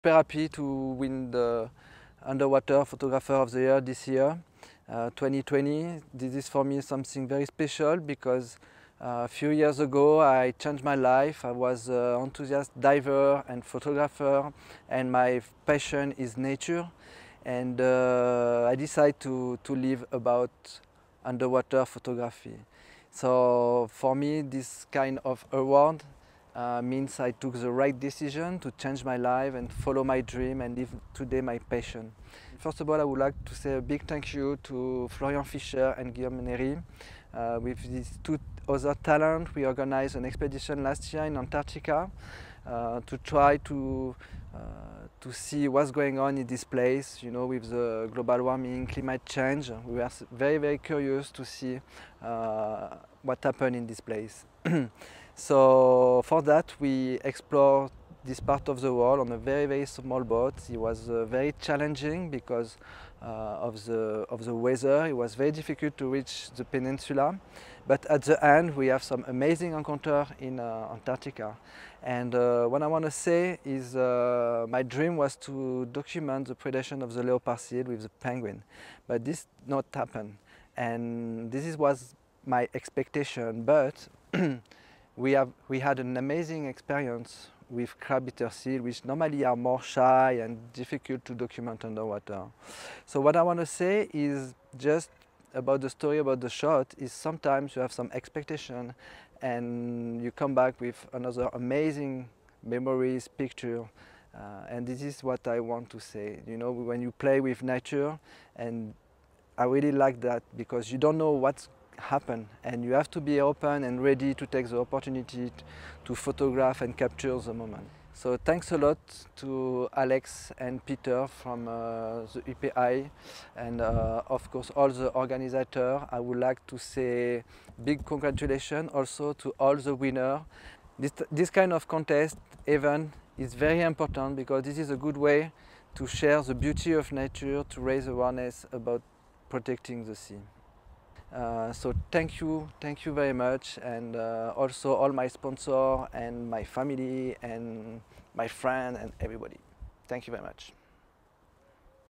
Super happy to win the Underwater Photographer of the Year this year, 2020. This is for me something very special because a few years ago I changed my life. I was an enthusiast diver and photographer, and my passion is nature. And I decided to live about underwater photography. So for me, this kind of award means I took the right decision to change my life and follow my dream and live today my passion. First of all, I would like to say a big thank you to Florian Fischer and Guillaume Nery. With these two other talents, we organized an expedition last year in Antarctica to try to see what's going on in this place, you know, with the global warming, climate change. We were very, very curious to see what happened in this place. So for that, we explored this part of the world on a very, very small boat. It was very challenging because of the weather. It was very difficult to reach the peninsula. But at the end, we have some amazing encounter in Antarctica. And what I want to say is my dream was to document the predation of the leopard seal with the penguin. But this did not happen. And this was my expectation. But we had an amazing experience with crab-eater seal, which normally are more shy and difficult to document underwater. So what I want to say is just about the story about the shot is sometimes you have some expectation and you come back with another amazing memories, picture, and this is what I want to say. You know, when you play with nature, and I really like that because you don't know what's happen and you have to be open and ready to take the opportunity to photograph and capture the moment. So thanks a lot to Alex and Peter from the UPI and of course all the organizers. I would like to say big congratulations also to all the winners. This kind of contest event is very important because this is a good way to share the beauty of nature, to raise awareness about protecting the sea. So thank you very much, and also all my sponsors and my family and my friends and everybody. Thank you very much.